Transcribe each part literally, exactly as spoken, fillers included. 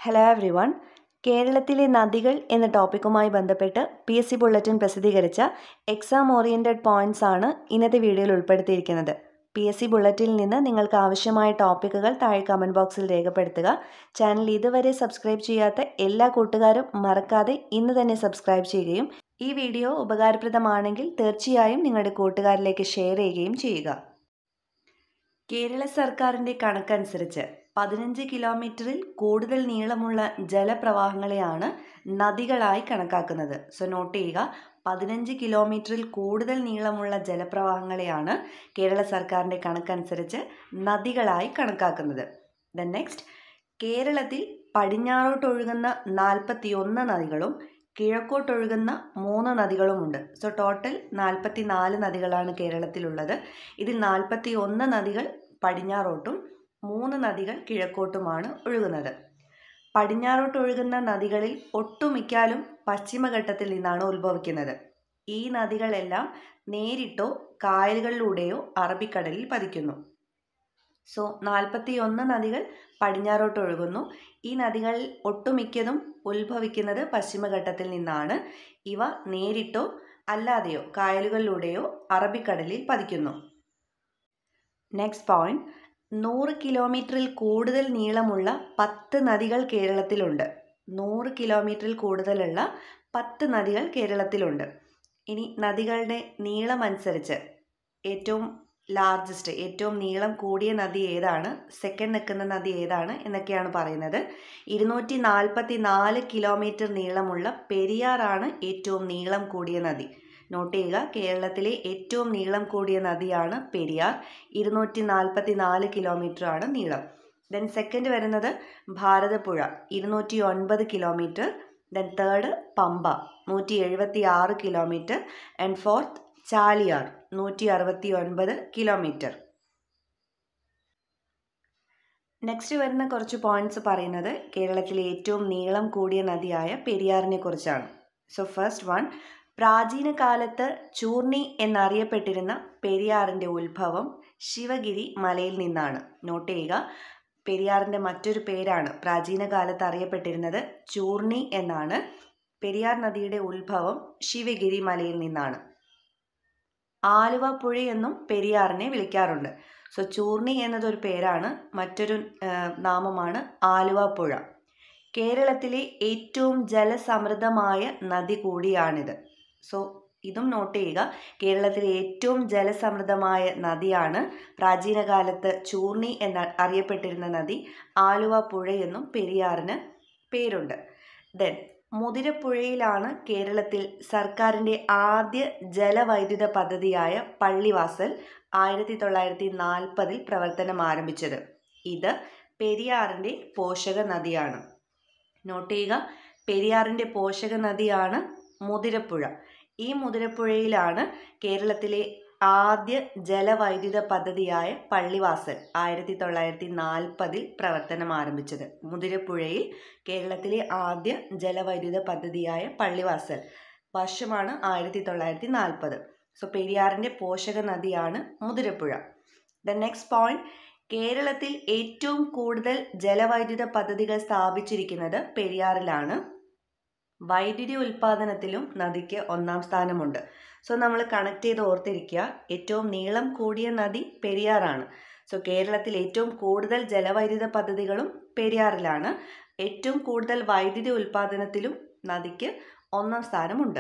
Hello every one. കേരളത്തിലെ നദികൾ എന്ന ടോപ്പിക്കുമായി ബന്ധപ്പെട്ട് പി എസ് സി ബുള്ളറ്റിൻ പ്രസിദ്ധീകരിച്ച എക്സാം ഓറിയൻറ്റഡ് പോയിൻറ്റ്സ് ആണ് ഇന്നത്തെ വീഡിയോയിൽ ഉൾപ്പെടുത്തിയിരിക്കുന്നത്. പി എസ് സി ബുള്ളറ്റിനിൽ നിന്ന് നിങ്ങൾക്ക് ആവശ്യമായ ടോപ്പിക്കുകൾ താഴെ കമൻറ്റ് ബോക്സിൽ രേഖപ്പെടുത്തുക. ചാനൽ ഇതുവരെ സബ്സ്ക്രൈബ് ചെയ്യാത്ത എല്ലാ കൂട്ടുകാരും മറക്കാതെ ഇന്ന് തന്നെ സബ്സ്ക്രൈബ് ചെയ്യുകയും ഈ വീഡിയോ ഉപകാരപ്രദമാണെങ്കിൽ തീർച്ചയായും നിങ്ങളുടെ കൂട്ടുകാരിലേക്ക് ഷെയർ ചെയ്യുകയും ചെയ്യുക. കേരള സർക്കാരിൻ്റെ കണക്കനുസരിച്ച് പതിനഞ്ച് കിലോമീറ്ററിൽ കൂടുതൽ നീളമുള്ള ജലപ്രവാഹങ്ങളെയാണ് നദികളായി കണക്കാക്കുന്നത്. സോ നോട്ട് ചെയ്യുക, പതിനഞ്ച് കിലോമീറ്ററിൽ കൂടുതൽ നീളമുള്ള ജലപ്രവാഹങ്ങളെയാണ് കേരള സർക്കാരിൻ്റെ കണക്കനുസരിച്ച് നദികളായി കണക്കാക്കുന്നത്. ദെൻ നെക്സ്റ്റ്, കേരളത്തിൽ പടിഞ്ഞാറോട്ടൊഴുകുന്ന നാൽപ്പത്തി ഒന്ന് നദികളും കിഴക്കോട്ടൊഴുകുന്ന മൂന്ന് നദികളുമുണ്ട്. സോ ടോട്ടൽ നാൽപ്പത്തി നാല് നദികളാണ് കേരളത്തിലുള്ളത്. ഇതിൽ നാൽപ്പത്തി ഒന്ന് നദികൾ പടിഞ്ഞാറോട്ടും മൂന്ന് നദികൾ കിഴക്കോട്ടുമാണ് ഒഴുകുന്നത്. പടിഞ്ഞാറോട്ടൊഴുകുന്ന നദികളിൽ ഒട്ടുമിക്കാലും പശ്ചിമഘട്ടത്തിൽ നിന്നാണ് ഉത്ഭവിക്കുന്നത്. ഈ നദികളെല്ലാം നേരിട്ടോ കായലുകളിലൂടെയോ അറബിക്കടലിൽ പതിക്കുന്നു. സോ നാൽപ്പത്തി ഒന്ന് നദികൾ പടിഞ്ഞാറോട്ട് ഒഴുകുന്നു. ഈ നദികളിൽ ഒട്ടുമിക്കതും ഉത്ഭവിക്കുന്നത് പശ്ചിമഘട്ടത്തിൽ നിന്നാണ്. ഇവ നേരിട്ടോ അല്ലാതെയോ കായലുകളിലൂടെയോ അറബിക്കടലിൽ പതിക്കുന്നു. നെക്സ്റ്റ് പോയിന്റ്, നൂറ് കിലോമീറ്ററിൽ കൂടുതൽ നീളമുള്ള പത്ത് നദികൾ കേരളത്തിലുണ്ട്. നൂറ് കിലോമീറ്ററിൽ കൂടുതലുള്ള പത്ത് നദികൾ കേരളത്തിലുണ്ട്. ഇനി നദികളുടെ നീളം അനുസരിച്ച് ഏറ്റവും ലാർജസ്റ്റ് ഏറ്റവും നീളം കൂടിയ നദി ഏതാണ്, സെക്കൻഡ് നിൽക്കുന്ന നദി ഏതാണ് എന്നൊക്കെയാണ് പറയുന്നത്. ഇരുന്നൂറ്റി നാൽപ്പത്തി നാല് കിലോമീറ്റർ നീളമുള്ള പെരിയാറാണ് ഏറ്റവും നീളം കൂടിയ നദി. നോട്ട് ചെയ്യുക, കേരളത്തിലെ ഏറ്റവും നീളം കൂടിയ നദിയാണ് പെരിയാർ. ഇരുന്നൂറ്റി നാൽപ്പത്തി നാല് കിലോമീറ്റർ ആണ് നീളം. ദെൻ സെക്കൻഡ് വരുന്നത് ഭാരതപ്പുഴ, ഇരുന്നൂറ്റി ഒൻപത് കിലോമീറ്റർ. ദെൻ തേർഡ് പമ്പ, നൂറ്റി എഴുപത്തി ആറ് കിലോമീറ്റർ. ആൻഡ് ഫോർത്ത് ചാലിയാർ, നൂറ്റി അറുപത്തി ഒൻപത് കിലോമീറ്റർ. നെക്സ്റ്റ് വരുന്ന കുറച്ച് പോയിന്റ്സ് പറയുന്നത് കേരളത്തിലെ ഏറ്റവും നീളം കൂടിയ നദിയായ പെരിയാറിനെ കുറിച്ചാണ്. സോ ഫസ്റ്റ് വൺ, പ്രാചീന കാലത്ത് ചൂർണി എന്നറിയപ്പെട്ടിരുന്ന പെരിയാറിൻ്റെ ഉത്ഭവം ശിവഗിരി മലയിൽ നിന്നാണ്. നോട്ട് ചെയ്യുക, പെരിയാറിൻ്റെ മറ്റൊരു പേരാണ് പ്രാചീന കാലത്ത് അറിയപ്പെട്ടിരുന്നത് ചൂർണി എന്നാണ്. പെരിയാർ നദിയുടെ ഉത്ഭവം ശിവഗിരി മലയിൽ നിന്നാണ്. ആലുവ പുഴയെന്നും പെരിയാറിനെ വിളിക്കാറുണ്ട്. സോ ചൂർണി എന്നതൊരു പേരാണ്, മറ്റൊരു നാമമാണ് ആലുവ പുഴ. കേരളത്തിലെ ഏറ്റവും ജലസമൃദ്ധമായ നദി കൂടിയാണിത്. സോ ഇതും നോട്ട് ചെയ്യുക, കേരളത്തിലെ ഏറ്റവും ജലസമൃദ്ധമായ നദിയാണ് പ്രാചീന കാലത്ത് ചൂർണി എന്ന് അറിയപ്പെട്ടിരുന്ന നദി. ആലുവ പുഴയെന്നും പെരിയാറിന് പേരുണ്ട്. ദെൻ മുതിരപ്പുഴയിലാണ് കേരളത്തിൽ സർക്കാരിൻ്റെ ആദ്യ ജലവൈദ്യുത പദ്ധതിയായ പള്ളിവാസൽ ആയിരത്തി തൊള്ളായിരത്തി നാൽപ്പതിൽ പ്രവർത്തനം ആരംഭിച്ചത്. ഇത് പെരിയാറിൻ്റെ പോഷക നദിയാണ്. നോട്ട് ചെയ്യുക, പെരിയാറിൻ്റെ പോഷക നദിയാണ് മുതിരപ്പുഴ. ഈ മുതിരപ്പുഴയിലാണ് കേരളത്തിലെ ആദ്യ ജലവൈദ്യുത പദ്ധതിയായ പള്ളിവാസൽ ആയിരത്തി തൊള്ളായിരത്തി നാൽപ്പതിൽ പ്രവർത്തനം ആരംഭിച്ചത്. മുതിരപ്പുഴയിൽ കേരളത്തിലെ ആദ്യ ജലവൈദ്യുത പദ്ധതിയായ പള്ളിവാസൽ വർഷമാണ് ആയിരത്തി തൊള്ളായിരത്തി നാൽപ്പത്. സോ പെരിയാറിൻ്റെ പോഷക നദിയാണ് മുതിരപ്പുഴ. ദ നെക്സ്റ്റ് പോയിന്റ്, കേരളത്തിൽ ഏറ്റവും കൂടുതൽ ജലവൈദ്യുത പദ്ധതികൾ സ്ഥാപിച്ചിരിക്കുന്നത് പെരിയാറിലാണ്. വൈദ്യുതി ഉൽപ്പാദനത്തിലും നദിക്ക് ഒന്നാം സ്ഥാനമുണ്ട്. സോ നമ്മൾ കണക്ട് ചെയ്ത് ഓർത്തിരിക്കുക, ഏറ്റവും നീളം കൂടിയ നദി പെരിയാറാണ്. സോ കേരളത്തിൽ ഏറ്റവും കൂടുതൽ ജലവൈദ്യുത പദ്ധതികളും പെരിയാറിലാണ്. ഏറ്റവും കൂടുതൽ വൈദ്യുതി ഉൽപ്പാദനത്തിലും നദിക്ക് ഒന്നാം സ്ഥാനമുണ്ട്.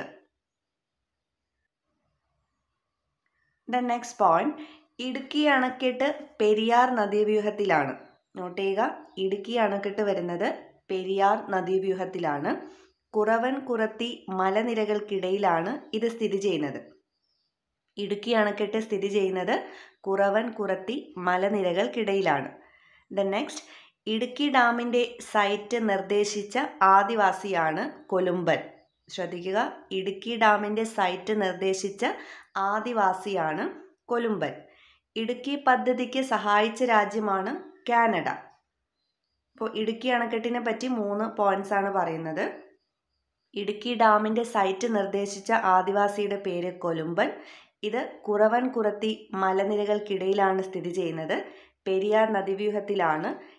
ദ നെക്സ്റ്റ് പോയിന്റ്, ഇടുക്കി അണക്കെട്ട് പെരിയാർ നദീവ്യൂഹത്തിലാണ്. നോട്ട് ചെയ്യുക, ഇടുക്കി അണക്കെട്ട് വരുന്നത് പെരിയാർ നദീവ്യൂഹത്തിലാണ്. കുറവൻ കുറത്തി മലനിരകൾക്കിടയിലാണ് ഇത് സ്ഥിതി ചെയ്യുന്നത്. ഇടുക്കി അണക്കെട്ട് സ്ഥിതി ചെയ്യുന്നത് കുറവൻ കുറത്തി മലനിരകൾക്കിടയിലാണ്. ദ നെക്സ്റ്റ്, ഇടുക്കി ഡാമിൻ്റെ സൈറ്റ് നിർദ്ദേശിച്ച ആദിവാസിയാണ് കൊലുമ്പൻ. ശ്രദ്ധിക്കുക, ഇടുക്കി ഡാമിൻ്റെ സൈറ്റ് നിർദ്ദേശിച്ച ആദിവാസിയാണ് കൊലുമ്പൻ. ഇടുക്കി പദ്ധതിക്ക് സഹായിച്ച രാജ്യമാണ് കാനഡ. അപ്പോൾ ഇടുക്കി അണക്കെട്ടിനെ പറ്റി മൂന്ന് പോയിന്റ്സ് ആണ് പറയുന്നത്. ഇടുക്കി ഡാമിൻ്റെ സൈറ്റ് നിർദ്ദേശിച്ച ആദിവാസിയുടെ പേര് കൊലുമ്പൻ. ഇത് കുറവൻ കുറത്തി മലനിരകൾക്കിടയിലാണ് സ്ഥിതി ചെയ്യുന്നത്. പെരിയാർ നദീവ്യൂഹത്തിലാണ്.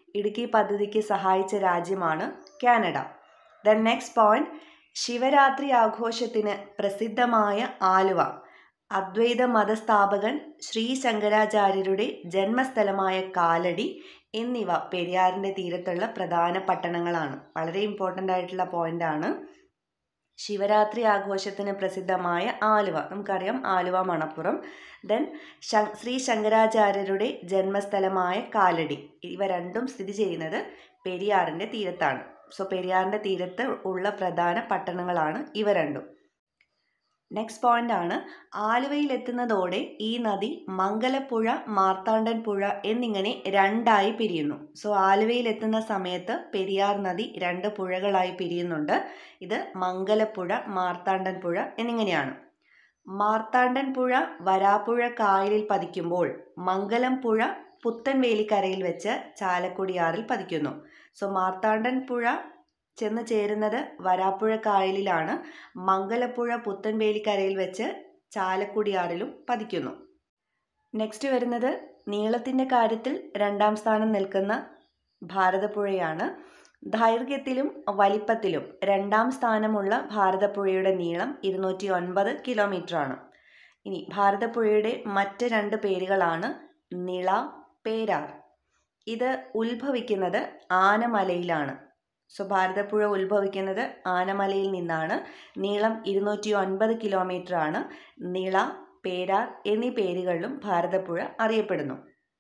ഇടുക്കി പദ്ധതിക്ക് സഹായിച്ച രാജ്യമാണ് Canada. Then next point, Shivaratri ആഘോഷത്തിന് പ്രസിദ്ധമായ ആലുവ അദ്വൈത മതസ്ഥാപകൻ ശ്രീ ശങ്കരാചാര്യരുടെ ജന്മസ്ഥലമായ കാലടി എന്നിവ പെരിയാറിൻ്റെ തീരത്തുള്ള പ്രധാന പട്ടണങ്ങളാണ്. വളരെ ഇമ്പോർട്ടൻ്റ് ആയിട്ടുള്ള പോയിൻ്റാണ്. ശിവരാത്രി ആഘോഷത്തിന് പ്രസിദ്ധമായ ആലുവ, നമുക്കറിയാം ആലുവ മണപ്പുറം. ദെൻ ശ്രീ ശങ്കരാചാര്യരുടെ ജന്മസ്ഥലമായ കാലടി, ഇവ രണ്ടും സ്ഥിതി ചെയ്യുന്നത് പെരിയാറിൻ്റെ തീരത്താണ്. സോ പെരിയാറിൻ്റെ തീരത്ത് ഉള്ള പ്രധാന പട്ടണങ്ങളാണ് ഇവ രണ്ടും. നെക്സ്റ്റ് പോയിന്റ് ആണ്, ആലുവയിലെത്തുന്നതോടെ ഈ നദി മംഗലപ്പുഴ, മാർത്താണ്ഡൻ പുഴ എന്നിങ്ങനെ രണ്ടായി പിരിയുന്നു. സോ ആലുവയിലെത്തുന്ന സമയത്ത് പെരിയാർ നദി രണ്ട് പുഴകളായി പിരിയുന്നുണ്ട്. ഇത് മംഗലപ്പുഴ, മാർത്താണ്ഡൻ പുഴ എന്നിങ്ങനെയാണ്. മാർത്താണ്ഡൻ പുഴ വരാപ്പുഴ കായലിൽ പതിക്കുമ്പോൾ മംഗലം പുഴ പുത്തൻവേലിക്കരയിൽ വെച്ച് ചാലക്കുടിയാറിൽ പതിക്കുന്നു. സോ മാർത്താണ്ഡൻ പുഴ ചെന്ന് ചേരുന്നത് വരാപ്പുഴ കായലിലാണ്. മംഗലപ്പുഴ പുത്തൻവേലിക്കരയിൽ വെച്ച് ചാലക്കുടിയാറിലും പതിക്കുന്നു. നെക്സ്റ്റ് വരുന്നത് നീളത്തിൻ്റെ കാര്യത്തിൽ രണ്ടാം സ്ഥാനം നിൽക്കുന്ന ഭാരതപ്പുഴയാണ്. ദൈർഘ്യത്തിലും വലിപ്പത്തിലും രണ്ടാം സ്ഥാനമുള്ള ഭാരതപ്പുഴയുടെ നീളം ഇരുന്നൂറ്റി ഒൻപത് കിലോമീറ്റർ ആണ്. ഇനി ഭാരതപ്പുഴയുടെ മറ്റ് രണ്ട് പേരുകളാണ് നിള, പേരാർ. ഇത് ഉത്ഭവിക്കുന്നത് ആനമലയിലാണ്. സോ ഭാരതപ്പുഴ ഉത്ഭവിക്കുന്നത് ആനമലയിൽ നിന്നാണ്. നീളം ഇരുന്നൂറ്റി ഒൻപത് കിലോമീറ്റർ ആണ്. നിള, പേരാർ എന്നീ പേരുകളിലും ഭാരതപ്പുഴ അറിയപ്പെടുന്നു.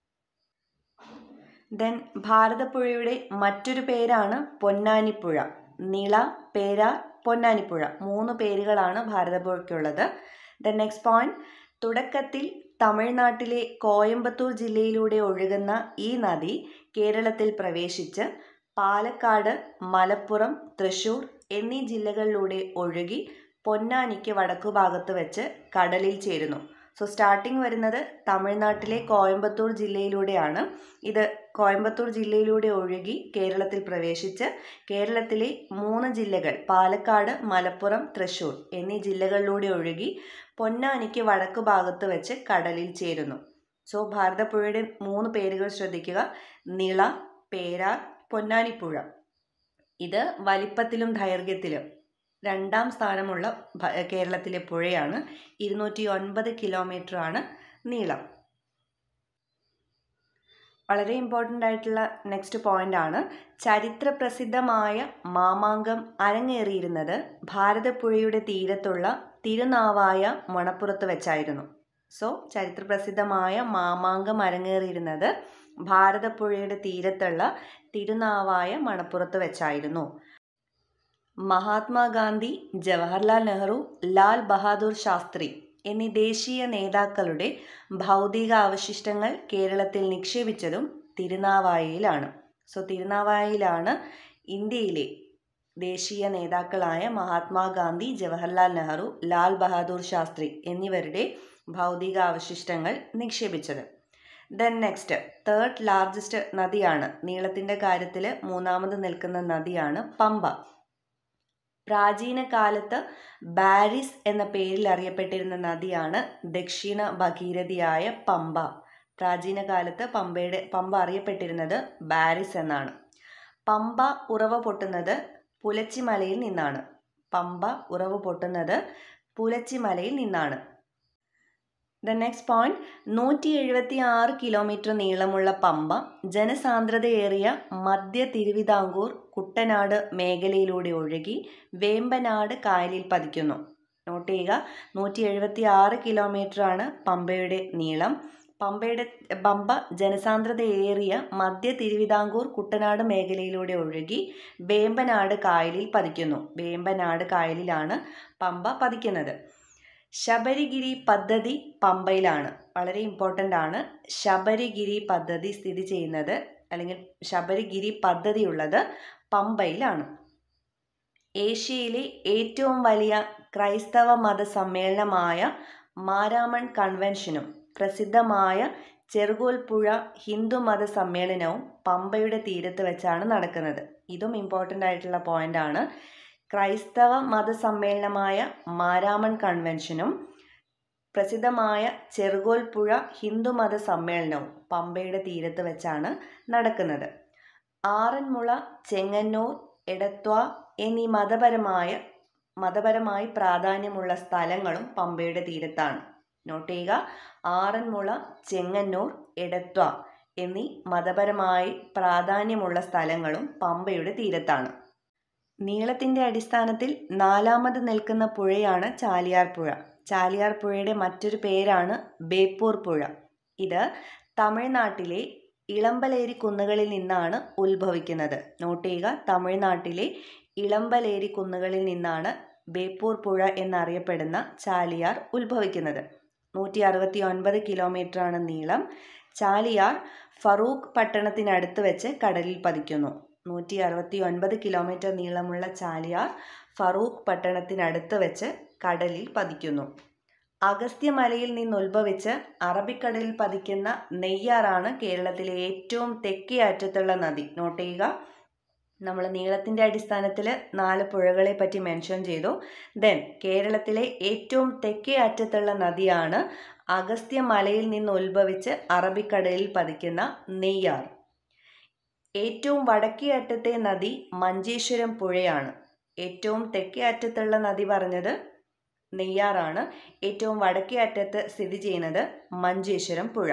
ദെൻ ഭാരതപ്പുഴയുടെ മറ്റൊരു പേരാണ് പൊന്നാനിപ്പുഴ. നിള, പേരാർ, പൊന്നാനിപ്പുഴ മൂന്ന് പേരുകളാണ് ഭാരതപ്പുഴയ്ക്കുള്ളത്. ദെൻ നെക്സ്റ്റ് പോയിന്റ്, തുടക്കത്തിൽ തമിഴ്നാട്ടിലെ കോയമ്പത്തൂർ ജില്ലയിലൂടെ ഒഴുകുന്ന ഈ നദി കേരളത്തിൽ പ്രവേശിച്ച് പാലക്കാട്, മലപ്പുറം, തൃശ്ശൂർ എന്നീ ജില്ലകളിലൂടെ ഒഴുകി പൊന്നാനിക്ക് വടക്കുഭാഗത്ത് വെച്ച് കടലിൽ ചേരുന്നു. സോ സ്റ്റാർട്ടിങ് വരുന്നത് തമിഴ്നാട്ടിലെ കോയമ്പത്തൂർ ജില്ലയിലൂടെയാണ്. ഇത് കോയമ്പത്തൂർ ജില്ലയിലൂടെ ഒഴുകി കേരളത്തിൽ പ്രവേശിച്ച് കേരളത്തിലെ മൂന്ന് ജില്ലകൾ പാലക്കാട്, മലപ്പുറം, തൃശ്ശൂർ എന്നീ ജില്ലകളിലൂടെ ഒഴുകി പൊന്നാനിക്ക് വടക്കുഭാഗത്ത് വെച്ച് കടലിൽ ചേരുന്നു. സോ ഭാരതപ്പുഴയുടെ മൂന്ന് പേരുകൾ ശ്രദ്ധിക്കുക: നിള, പേരാർ, പൊന്നാനിപ്പുഴ. ഇത് വലിപ്പത്തിലും ദൈർഘ്യത്തിലും രണ്ടാം സ്ഥാനമുള്ള കേരളത്തിലെ പുഴയാണ്. ഇരുന്നൂറ്റി ഒൻപത് കിലോമീറ്റർ ആണ് നീളം. വളരെ ഇമ്പോർട്ടൻ്റ് ആയിട്ടുള്ള നെക്സ്റ്റ് പോയിന്റ് ആണ്, ചരിത്ര പ്രസിദ്ധമായ മാമാങ്കം അരങ്ങേറിയിരുന്നത് ഭാരതപ്പുഴയുടെ തീരത്തുള്ള തിരുനാവായ മണപ്പുറത്ത് വെച്ചായിരുന്നു. സോ ചരിത്ര പ്രസിദ്ധമായ മാമാങ്കം അരങ്ങേറിയിരുന്നത് ഭാരതപ്പുഴയുടെ തീരത്തുള്ള തിരുനാവായ മണപ്പുറത്ത് വെച്ചായിരുന്നു. മഹാത്മാഗാന്ധി, ജവഹർലാൽ നെഹ്റു, ലാൽ ബഹാദൂർ ശാസ്ത്രി എന്നീ ദേശീയ നേതാക്കളുടെ ഭൗതിക അവശിഷ്ടങ്ങൾ കേരളത്തിൽ നിക്ഷേപിച്ചതും തിരുനാവായയിലാണ്. സോ തിരുനാവായയിലാണ് ഇന്ത്യയിലെ ദേശീയ നേതാക്കളായ മഹാത്മാഗാന്ധി, ജവഹർലാൽ നെഹ്റു, ലാൽ ബഹാദൂർ ശാസ്ത്രി എന്നിവരുടെ ഭൗതിക അവശിഷ്ടങ്ങൾ നിക്ഷേപിച്ചത്. ദെൻ നെക്സ്റ്റ്, തേർഡ് ലാർജസ്റ്റ് നദിയാണ്, നീളത്തിൻ്റെ കാര്യത്തിൽ മൂന്നാമത് നിൽക്കുന്ന നദിയാണ് പമ്പ. പ്രാചീന കാലത്ത് ബാരിസ് എന്ന പേരിൽ അറിയപ്പെട്ടിരുന്ന നദിയാണ് ദക്ഷിണ ഭഗീരഥിയായ പമ്പ. പ്രാചീന കാലത്ത് പമ്പയുടെ പമ്പ അറിയപ്പെട്ടിരുന്നത് ബാരിസ് എന്നാണ്. പമ്പ ഉറവ പൊട്ടുന്നത് പുലച്ചിമലയിൽ നിന്നാണ്. പമ്പ ഉറവ പൊട്ടുന്നത് പുലച്ചിമലയിൽ നിന്നാണ്. ദ നെക്സ്റ്റ് പോയിന്റ്, നൂറ്റി എഴുപത്തി ആറ് കിലോമീറ്റർ നീളമുള്ള പമ്പ ജനസാന്ദ്രതയേറിയ മധ്യ തിരുവിതാംകൂർ, കുട്ടനാട് മേഖലയിലൂടെ ഒഴുകി വേമ്പനാട് കായലിൽ പതിക്കുന്നു. നോട്ട് ചെയ്യുക, നൂറ്റി എഴുപത്തി ആറ് കിലോമീറ്റർ ആണ് പമ്പയുടെ നീളം. പമ്പയുടെ പമ്പ ജനസാന്ദ്രതയേറിയ മധ്യ തിരുവിതാംകൂർ, കുട്ടനാട് മേഖലയിലൂടെ ഒഴുകി വേമ്പനാട് കായലിൽ പതിക്കുന്നു. വേമ്പനാട് കായലിലാണ് പമ്പ പതിക്കുന്നത്. ശബരിഗിരി പദ്ധതി പമ്പയിലാണ്. വളരെ ഇമ്പോർട്ടൻ്റ് ആണ്. ശബരിഗിരി പദ്ധതി സ്ഥിതി ചെയ്യുന്നത് അല്ലെങ്കിൽ ശബരിഗിരി പദ്ധതി ഉള്ളത് പമ്പയിലാണ്. ഏഷ്യയിലെ ഏറ്റവും വലിയ ക്രൈസ്തവ മത സമ്മേളനമായ മാരാമൺ കൺവെൻഷനും പ്രസിദ്ധമായ ചെറുകോൽപ്പുഴ ഹിന്ദു മത സമ്മേളനവും പമ്പയുടെ തീരത്ത് വെച്ചാണ് നടക്കുന്നത്. ഇതും ഇമ്പോർട്ടൻ്റ് ആയിട്ടുള്ള പോയിന്റ് ആണ്. ക്രൈസ്തവ മത സമ്മേളനമായ മാരാമൺ കൺവെൻഷനും പ്രസിദ്ധമായ ചെറുകോൽപ്പുഴ ഹിന്ദു മത സമ്മേളനവും പമ്പയുടെ തീരത്ത് വെച്ചാണ് നടക്കുന്നത്. ആറന്മുള, ചെങ്ങന്നൂർ, എടത്വ എന്നീ മതപരമായ മതപരമായി പ്രാധാന്യമുള്ള സ്ഥലങ്ങളും പമ്പയുടെ തീരത്താണ്. നോട്ട് ചെയ്യുക, ആറന്മുള, ചെങ്ങന്നൂർ, എടത്വ എന്നീ മതപരമായി പ്രാധാന്യമുള്ള സ്ഥലങ്ങളും പമ്പയുടെ തീരത്താണ്. നീളത്തിൻ്റെ അടിസ്ഥാനത്തിൽ നാലാമത് നിൽക്കുന്ന പുഴയാണ് ചാലിയാർ പുഴ. ചാലിയാർ പുഴയുടെ മറ്റൊരു പേരാണ് ബേപ്പൂർ പുഴ. ഇത് തമിഴ്നാട്ടിലെ ഇളമ്പലേരി കുന്നുകളിൽ നിന്നാണ് ഉത്ഭവിക്കുന്നത്. നോട്ട് ചെയ്യുക, തമിഴ്നാട്ടിലെ ഇളമ്പലേരി കുന്നുകളിൽ നിന്നാണ് ബേപ്പൂർ പുഴ എന്നറിയപ്പെടുന്ന ചാലിയാർ ഉത്ഭവിക്കുന്നത്. നൂറ്റി അറുപത്തി ഒൻപത് കിലോമീറ്ററാണ് നീളം. ചാലിയാർ ഫറൂഖ് പട്ടണത്തിനടുത്ത് വെച്ച് കടലിൽ പതിക്കുന്നു. നൂറ്റി അറുപത്തി ഒൻപത് കിലോമീറ്റർ നീളമുള്ള ചാലിയാർ ഫറൂഖ് പട്ടണത്തിനടുത്ത് വെച്ച് കടലിൽ പതിക്കുന്നു. അഗസ്ത്യമലയിൽ നിന്നുത്ഭവിച്ച് അറബിക്കടലിൽ പതിക്കുന്ന നെയ്യാറാണ് കേരളത്തിലെ ഏറ്റവും തെക്കേ അറ്റത്തുള്ള നദി. നോട്ട് ചെയ്യുക, നമ്മൾ നീളത്തിൻ്റെ അടിസ്ഥാനത്തിൽ നാല് പുഴകളെ പറ്റി മെൻഷൻ ചെയ്തു. ദെൻ കേരളത്തിലെ ഏറ്റവും തെക്കേ അറ്റത്തുള്ള നദിയാണ് അഗസ്ത്യമലയിൽ നിന്ന് ഉത്ഭവിച്ച് അറബിക്കടലിൽ പതിക്കുന്ന നെയ്യാർ. ഏറ്റവും വടക്കേ അറ്റത്തെ നദി മഞ്ചേശ്വരം പുഴയാണ്. ഏറ്റവും തെക്കേ അറ്റത്തുള്ള നദി പറഞ്ഞത് നെയ്യാറാണ്. ഏറ്റവും വടക്കേ അറ്റത്ത് സ്ഥിതി ചെയ്യുന്നത് മഞ്ചേശ്വരം പുഴ.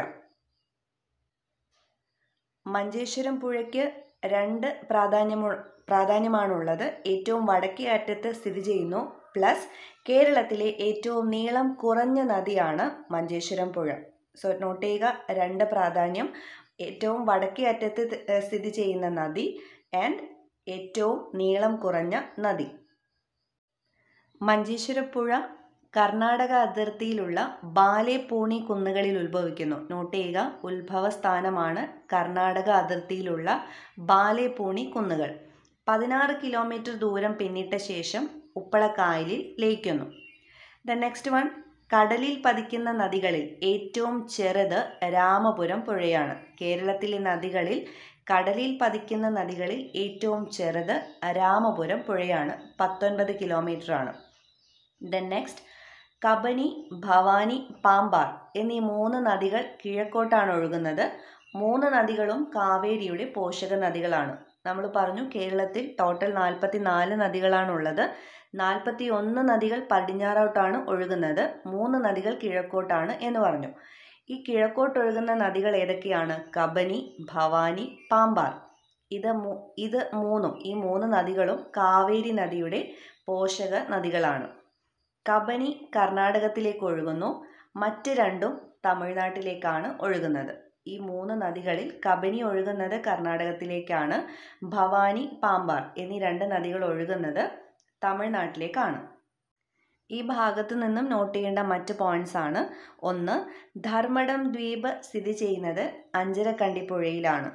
മഞ്ചേശ്വരം പുഴയ്ക്ക് രണ്ട് പ്രാധാന്യമു പ്രാധാന്യമാണുള്ളത്. ഏറ്റവും വടക്കേ അറ്റത്ത് സ്ഥിതി ചെയ്യുന്നു, പ്ലസ് കേരളത്തിലെ ഏറ്റവും നീളം കുറഞ്ഞ നദിയാണ് മഞ്ചേശ്വരം പുഴ. സോ നോട്ട് ചെയ്യുക, രണ്ട് പ്രാധാന്യം: ഏറ്റവും വടക്കേ അറ്റത്ത് സ്ഥിതി ചെയ്യുന്ന നദി ആൻഡ് ഏറ്റവും നീളം കുറഞ്ഞ നദി. മഞ്ചേശ്വരപ്പുഴ കർണാടക അതിർത്തിയിലുള്ള ബാലേപൂണി കുന്നുകളിൽ ഉത്ഭവിക്കുന്നു. നോട്ട് ചെയ്യുക, ഉത്ഭവ സ്ഥാനമാണ് കർണാടക അതിർത്തിയിലുള്ള ബാലേപൂണി കുന്നുകൾ. പതിനാറ് കിലോമീറ്റർ ദൂരം പിന്നിട്ട ശേഷം ഉപ്പളക്കായലിൽ ലയിക്കുന്നു. ദ നെക്സ്റ്റ് വൺ, കടലിൽ പതിക്കുന്ന നദികളിൽ ഏറ്റവും ചെറുത് രാമപുരം പുഴയാണ്. കേരളത്തിലെ നദികളിൽ കടലിൽ പതിക്കുന്ന നദികളിൽ ഏറ്റവും ചെറുത് രാമപുരം പുഴയാണ്. പത്തൊൻപത് കിലോമീറ്റർ ആണ്. ദെൻ നെക്സ്റ്റ്, കബനി, ഭവാനി, പാമ്പാർ എന്നീ മൂന്ന് നദികൾ കിഴക്കോട്ടാണ് ഒഴുകുന്നത്. മൂന്ന് നദികളും കാവേരിയുടെ പോഷക നദികളാണ്. നമ്മൾ പറഞ്ഞു കേരളത്തിൽ ടോട്ടൽ നാൽപ്പത്തി നാല് നദികളാണുള്ളത്. നാൽപ്പത്തി ഒന്ന് നദികൾ പടിഞ്ഞാറോട്ടാണ് ഒഴുകുന്നത്, മൂന്ന് നദികൾ കിഴക്കോട്ടാണ് എന്ന് പറഞ്ഞു. ഈ കിഴക്കോട്ടൊഴുകുന്ന നദികൾ ഏതൊക്കെയാണ്? കബനി, ഭവാനി, പാമ്പാർ. ഇത് ഇത് മൂന്നും ഈ മൂന്ന് നദികളും കാവേരി നദിയുടെ പോഷക നദികളാണ്. കബനി കർണാടകത്തിലേക്ക് ഒഴുകുന്നു, മറ്റ് രണ്ടും തമിഴ്നാട്ടിലേക്കാണ് ഒഴുകുന്നത്. ഈ മൂന്ന് നദികളിൽ കബനി ഒഴുകുന്നത് കർണാടകത്തിലേക്കാണ്, ഭവാനി, പാമ്പാർ എന്നീ രണ്ട് നദികൾ ഒഴുകുന്നത് തമിഴ്നാട്ടിലേക്കാണ്. ഈ ഭാഗത്തു നിന്നും നോട്ട് ചെയ്യേണ്ട മറ്റ് പോയിന്റ്സ് ആണ്: ഒന്ന്, ധർമ്മടം ദ്വീപ് സ്ഥിതി ചെയ്യുന്നത് അഞ്ചരക്കണ്ടി പുഴയിലാണ്.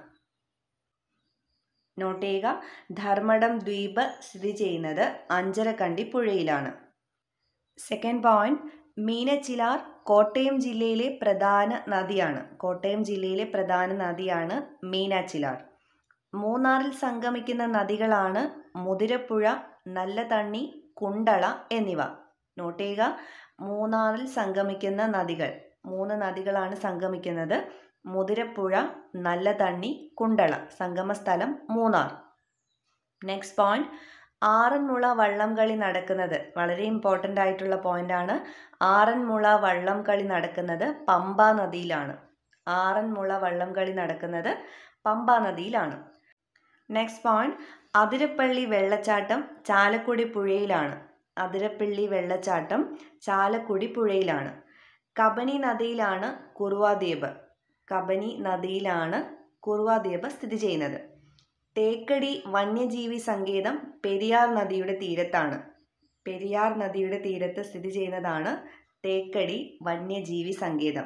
നോട്ട് ചെയ്യുക, ധർമ്മടം ദ്വീപ് സ്ഥിതി ചെയ്യുന്നത് അഞ്ചരക്കണ്ടി പുഴയിലാണ്. സെക്കൻഡ് പോയിന്റ്, മീനച്ചിലാർ കോട്ടയം ജില്ലയിലെ പ്രധാന നദിയാണ്. കോട്ടയം ജില്ലയിലെ പ്രധാന നദിയാണ് മീനച്ചിലാർ. മൂന്നാറിൽ സംഗമിക്കുന്ന നദികളാണ് മുതിരപ്പുഴ, നല്ലതണ്ണി, കുണ്ടള എന്നിവ. നോട്ട് ചെയ്യുക, മൂന്നാറിൽ സംഗമിക്കുന്ന നദികൾ മൂന്ന് നദികളാണ് സംഗമിക്കുന്നത്: മുതിരപ്പുഴ, നല്ലതണ്ണി, കുണ്ടള. സംഗമസ്ഥലം മൂന്നാർ. നെക്സ്റ്റ് പോയിന്റ്, ആറന്മുള വള്ളംകളി നടക്കുന്നത് വളരെ ഇമ്പോർട്ടൻ്റ് ആയിട്ടുള്ള പോയിന്റാണ്. ആറന്മുള വള്ളംകളി നടക്കുന്നത് പമ്പാ നദിയിലാണ്. ആറന്മുള വള്ളംകളി നടക്കുന്നത് പമ്പാ നദിയിലാണ്. നെക്സ്റ്റ് പോയിന്റ്, അതിരപ്പള്ളി വെള്ളച്ചാട്ടം ചാലക്കുടി പുഴയിലാണ്. അതിരപ്പള്ളി വെള്ളച്ചാട്ടം ചാലക്കുടി പുഴയിലാണ്. കബനി നദിയിലാണ് കുറുവാദ്വീപ്. കബനി നദിയിലാണ് കുറുവാദ്വീപ് സ്ഥിതി ചെയ്യുന്നത്. തേക്കടി വന്യജീവി സങ്കേതം പെരിയാർ നദിയുടെ തീരത്താണ്. പെരിയാർ നദിയുടെ തീരത്ത് സ്ഥിതി ചെയ്യുന്നതാണ് തേക്കടി വന്യജീവി സങ്കേതം.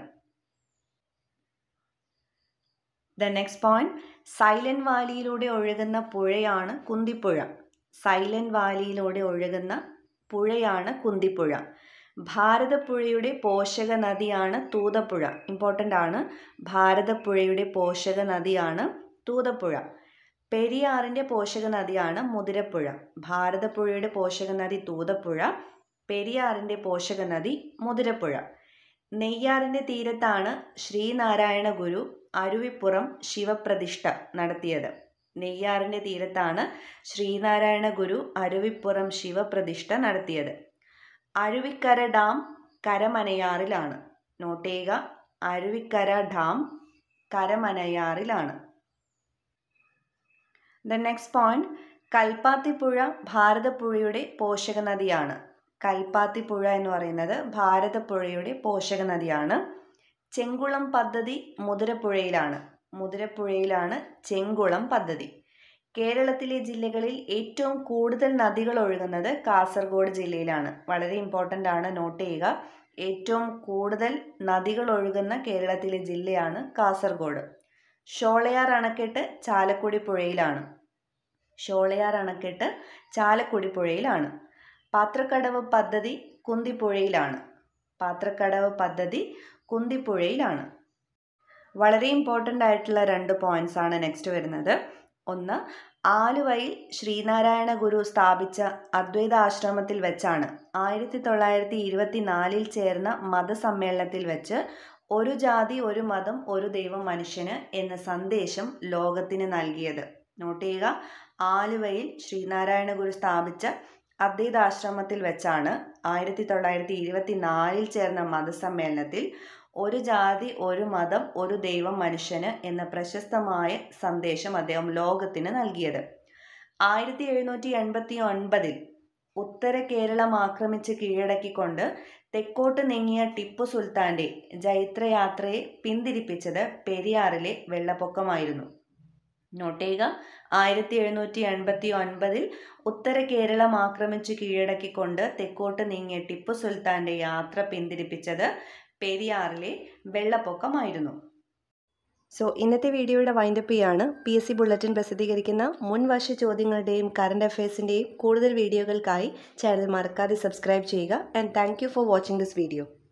ദ നെക്സ്റ്റ് പോയിന്റ്, സൈലന്റ് വാലിയിലൂടെ ഒഴുകുന്ന പുഴയാണ് കുന്തിപ്പുഴ. സൈലന്റ് വാലിയിലൂടെ ഒഴുകുന്ന പുഴയാണ് കുന്തിപ്പുഴ. ഭാരതപ്പുഴയുടെ പോഷക നദിയാണ് തൂതപ്പുഴ. ഇമ്പോർട്ടൻ്റ് ആണ്, ഭാരതപ്പുഴയുടെ പോഷക നദിയാണ് തൂതപ്പുഴ. പെരിയാറിൻ്റെ പോഷക നദിയാണ് മുതിരപ്പുഴ. ഭാരതപ്പുഴയുടെ പോഷക നദി തൂതപ്പുഴ, പെരിയാറിൻ്റെ പോഷക നദി മുതിരപ്പുഴ. നെയ്യാറിൻ്റെ തീരത്താണ് ശ്രീനാരായണ ഗുരു അരുവിപ്പുറം ശിവപ്രതിഷ്ഠ നടത്തിയത്. നെയ്യാറിൻ്റെ തീരത്താണ് ശ്രീനാരായണ ഗുരു അരുവിപ്പുറം ശിവപ്രതിഷ്ഠ നടത്തിയത്. അരുവിക്കര ഡാം കരമനയാറിലാണ്. നോട്ട് ചെയ്യുക, അരുവിക്കര ഡാം കരമനയാറിലാണ്. ദ നെക്സ്റ്റ് പോയിന്റ്, കൽപ്പാത്തിപ്പുഴ ഭാരതപ്പുഴയുടെ പോഷക നദിയാണ്. കൽപ്പാത്തിപ്പുഴ എന്ന് പറയുന്നത് ഭാരതപ്പുഴയുടെ പോഷക നദിയാണ്. ചെങ്കുളം പദ്ധതി മുതിരപ്പുഴയിലാണ്. മുതിരപ്പുഴയിലാണ് ചെങ്കുളം പദ്ധതി. കേരളത്തിലെ ജില്ലകളിൽ ഏറ്റവും കൂടുതൽ നദികൾ ഒഴുകുന്നത് കാസർഗോഡ് ജില്ലയിലാണ്. വളരെ ഇമ്പോർട്ടൻ്റ് ആണ്, നോട്ട് ചെയ്യുക. ഏറ്റവും കൂടുതൽ നദികൾ ഒഴുകുന്ന കേരളത്തിലെ ജില്ലയാണ് കാസർഗോഡ്. ഷോളയാർ അണക്കെട്ട് ചാലക്കുടി പുഴയിലാണ്. ഷോളയാർ അണക്കെട്ട് ചാലക്കുടി പുഴയിലാണ്. പാത്രക്കടവ് പദ്ധതി കുന്തിപ്പുഴയിലാണ്. പാത്രക്കടവ് പദ്ധതി കുന്തിപ്പുഴയിലാണ്. വളരെ ഇമ്പോർട്ടൻ്റ് ആയിട്ടുള്ള രണ്ട് പോയിന്റ്സ് ആണ് നെക്സ്റ്റ് വരുന്നത്. ഒന്ന്, ആലുവയിൽ ശ്രീനാരായണ ഗുരു സ്ഥാപിച്ച അദ്വൈത ആശ്രമത്തിൽ വെച്ചാണ് ആയിരത്തി തൊള്ളായിരത്തി ഇരുപത്തി നാലിൽ ചേർന്ന മതസമ്മേളനത്തിൽ വെച്ച് ഒരു ജാതി ഒരു മതം ഒരു ദൈവം മനുഷ്യന് എന്ന സന്ദേശം ലോകത്തിന് നൽകിയത്. നോട്ട് ചെയ്യുക, ആലുവയിൽ ശ്രീനാരായണ ഗുരു സ്ഥാപിച്ച അദ്വൈതാശ്രമത്തിൽ വെച്ചാണ് ആയിരത്തി തൊള്ളായിരത്തി ഇരുപത്തി നാലിൽ ചേർന്ന മതസമ്മേളനത്തിൽ ഒരു ജാതി ഒരു മതം ഒരു ദൈവം മനുഷ്യന് എന്ന പ്രശസ്തമായ സന്ദേശം അദ്ദേഹം ലോകത്തിന് നൽകിയത്. ആയിരത്തി എഴുന്നൂറ്റി എൺപത്തി ഒൻപതിൽ ഉത്തര കേരളം ആക്രമിച്ച് കീഴടക്കിക്കൊണ്ട് തെക്കോട്ട് നീങ്ങിയ ടിപ്പു സുൽത്താൻ്റെ ജൈത്രയാത്രയെ പിന്തിരിപ്പിച്ചത് പെരിയാറിലെ വെള്ളപ്പൊക്കമായിരുന്നു. നോട്ട് ചെയ്യുക, ആയിരത്തി എഴുന്നൂറ്റി എൺപത്തി ഒൻപതിൽ ഉത്തര കേരളം ആക്രമിച്ച് കീഴടക്കിക്കൊണ്ട് തെക്കോട്ട് നീങ്ങിയ ടിപ്പു സുൽത്താൻ്റെ യാത്ര പിന്തിരിപ്പിച്ചത് പെരിയാറിലെ വെള്ളപ്പൊക്കമായിരുന്നു. സോ ഇന്നത്തെ വീഡിയോയുടെ വൈൻഡപ്പ് ചെയ്യാണ്. പി എസ് സി ബുള്ളറ്റിൻ പ്രസിദ്ധീകരിക്കുന്ന മുൻവർഷ ചോദ്യങ്ങളുടെയും കറണ്ട് അഫയേഴ്സിൻ്റെയും കൂടുതൽ വീഡിയോകൾക്കായി ചാനൽ മറക്കാതെ സബ്സ്ക്രൈബ് ചെയ്യുക. And thank you for watching this video.